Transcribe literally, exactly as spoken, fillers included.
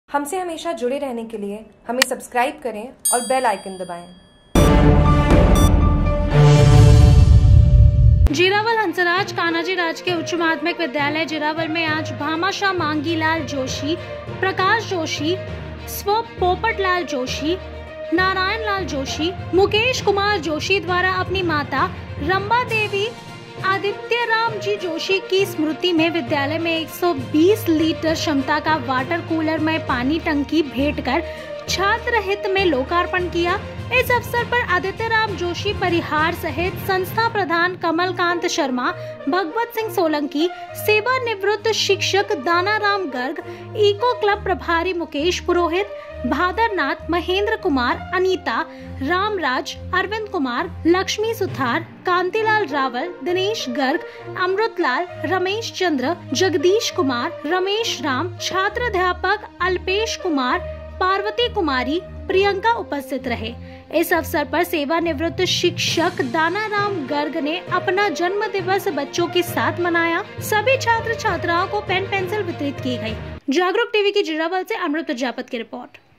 हमसे हमेशा जुड़े रहने के लिए हमें सब्सक्राइब करें और बेल आइकन दबाएं। जीरावल हंसराज कान्हाजी राजकीय उच्च माध्यमिक विद्यालय जीरावल में आज भामाशाह मांगीलाल जोशी, प्रकाश जोशी, स्व पोपटलाल जोशी, नारायण लाल जोशी, मुकेश कुमार जोशी द्वारा अपनी माता रंबा देवी आदित्य राम जी जोशी की स्मृति में विद्यालय में एक सौ बीस लीटर क्षमता का वाटर कूलर में पानी टंकी भेंट कर छात्र हित में लोकार्पण किया। इस अवसर पर आदित्य राम जोशी परिहार सहित संस्था प्रधान कमलकांत शर्मा, भगवत सिंह सोलंकी, सेवानिवृत्त शिक्षक दानाराम गर्ग, इको क्लब प्रभारी मुकेश पुरोहित, भादरनाथ, महेंद्र कुमार, अनीता, रामराज, अरविंद कुमार, लक्ष्मी सुथार, कांतिलाल रावल, दिनेश गर्ग, अमृतलाल, रमेश चंद्र, जगदीश कुमार, रमेश राम, छात्र अध्यापक अल्पेश कुमार, पार्वती कुमारी, प्रियंका उपस्थित रहे। इस अवसर पर सेवानिवृत्त शिक्षक दानाराम गर्ग ने अपना जन्म दिवस बच्चों के साथ मनाया। सभी छात्र छात्राओं को पेन पेंसिल वितरित की गई। जागरूक टीवी की जीरावल से अमृत प्रजापत की रिपोर्ट।